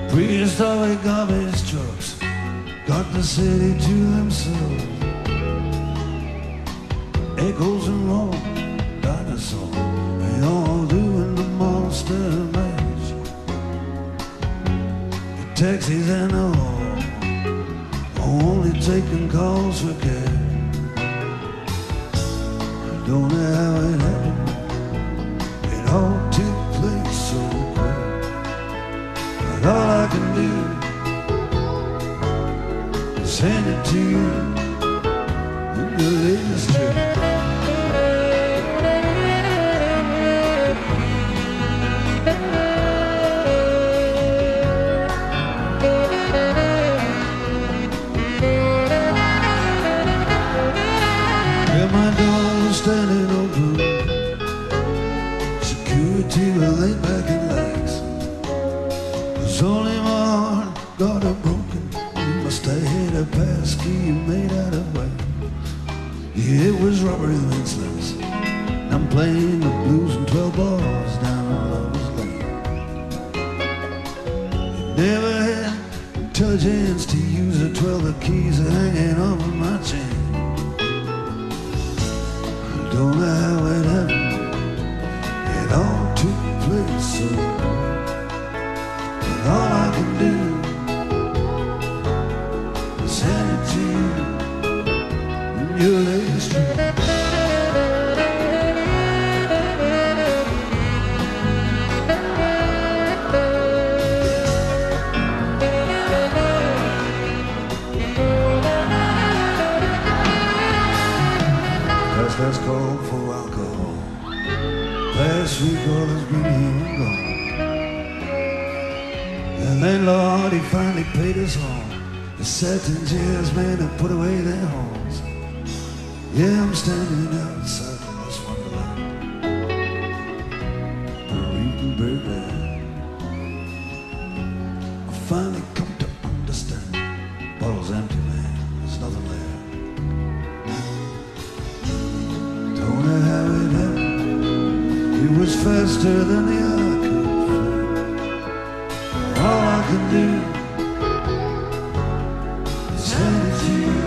Prehistoric garbage trucks got the city to themselves. Echoes and roar, dinosaurs, they all doing the monster mash. The taxis and all only taking calls for cash. I don't know how it happened, it all took place so quick. But all I can do is hand it to you in the latest trick. My door was standing open, security were laid back in legs. Cause only my heart got it broken. You must have hit a pass key made out of wax. Yeah, it was robbery Wednesdays, and I'm playing the blues in 12 bars down on Lover's Lane. You never had intelligence to use the 12 the keys are hanging off of my chain. Don't know how it happened, it all took place so quick. But all I can do is hand it to you in your latest trick. That's called for alcohol. Last week all has been here and gone. The landlord, he finally paid us all. The satin chairs, man, have put away their horns. Yeah, I'm standing outside of this wonderland, reading Birdland. I finally come to understand. Bottle's empty, man, there's nothing left. Don't know how it happened, it was faster than the eye could fly. All I can do is hand it to you.